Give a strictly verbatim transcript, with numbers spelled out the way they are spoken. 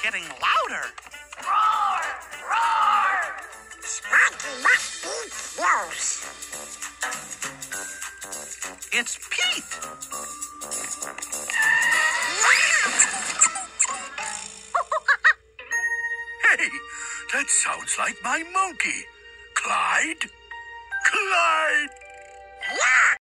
getting louder. Roar! Roar! Sparky must be close. It's Pete. Hey, that sounds like my monkey. Clyde? Clyde! Yeah!